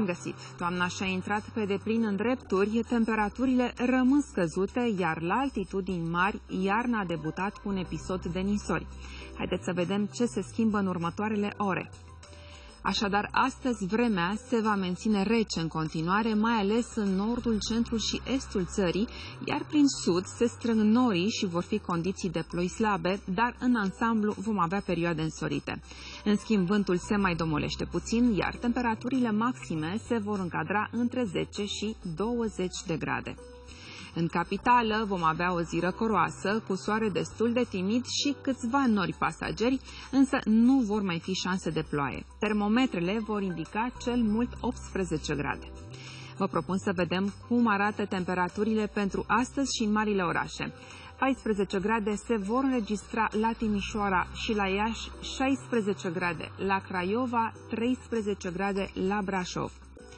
V-am găsit! Toamna și-a intrat pe deplin în drepturi, temperaturile rămân scăzute, iar la altitudini mari, iarna a debutat cu un episod de nisori. Haideți să vedem ce se schimbă în următoarele ore. Așadar, astăzi vremea se va menține rece în continuare, mai ales în nordul, centrul și estul țării, iar prin sud se strâng norii și vor fi condiții de ploi slabe, dar în ansamblu vom avea perioade însorite. În schimb, vântul se mai domolește puțin, iar temperaturile maxime se vor încadra între 10 și 20 de grade. În capitală vom avea o zi răcoroasă, cu soare destul de timid și câțiva nori pasageri, însă nu vor mai fi șanse de ploaie. Termometrele vor indica cel mult 18 grade. Vă propun să vedem cum arată temperaturile pentru astăzi și în marile orașe. 14 grade se vor înregistra la Timișoara și la Iași, 16 grade la Craiova, 13 grade la Brașov.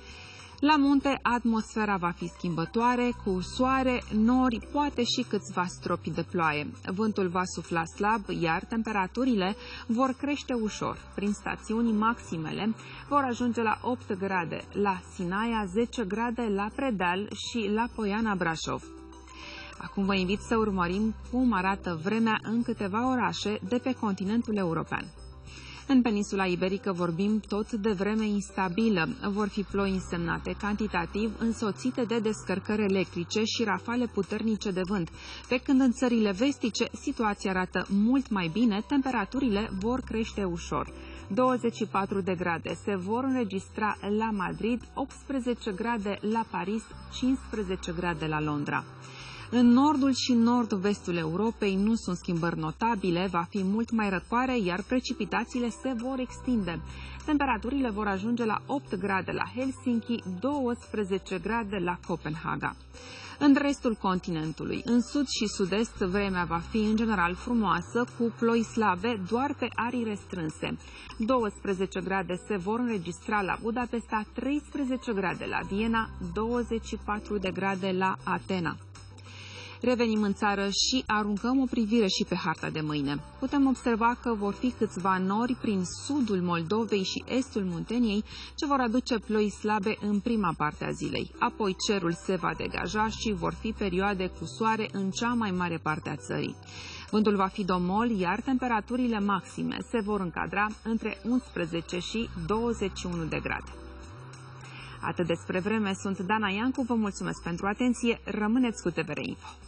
La munte, atmosfera va fi schimbătoare, cu soare, nori, poate și câțiva stropi de ploaie. Vântul va sufla slab, iar temperaturile vor crește ușor. Prin stațiuni, maximele vor ajunge la 8 grade la Sinaia, 10 grade la Predeal și la Poiana Brașov. Acum vă invit să urmărim cum arată vremea în câteva orașe de pe continentul european. În peninsula iberică vorbim tot de vreme instabilă. Vor fi ploi însemnate cantitativ, însoțite de descărcări electrice și rafale puternice de vânt. Pe când în țările vestice situația arată mult mai bine, temperaturile vor crește ușor. 24 de grade se vor înregistra la Madrid, 18 grade la Paris, 15 grade la Londra. În nordul și nord-vestul Europei nu sunt schimbări notabile, va fi mult mai răcoare, iar precipitațiile se vor extinde. Temperaturile vor ajunge la 8 grade la Helsinki, 12 grade la Copenhaga. În restul continentului, în sud și sud-est, vremea va fi în general frumoasă, cu ploi slabe doar pe arii restrânse. 12 grade se vor înregistra la Budapesta, 13 grade la Viena, 24 de grade la Atena. Revenim în țară și aruncăm o privire și pe harta de mâine. Putem observa că vor fi câțiva nori prin sudul Moldovei și estul Munteniei, ce vor aduce ploi slabe în prima parte a zilei. Apoi cerul se va degaja și vor fi perioade cu soare în cea mai mare parte a țării. Vântul va fi domol, iar temperaturile maxime se vor încadra între 11 și 21 de grade. Atât despre vreme, sunt Dana Iancu, vă mulțumesc pentru atenție, rămâneți cu TVR Info.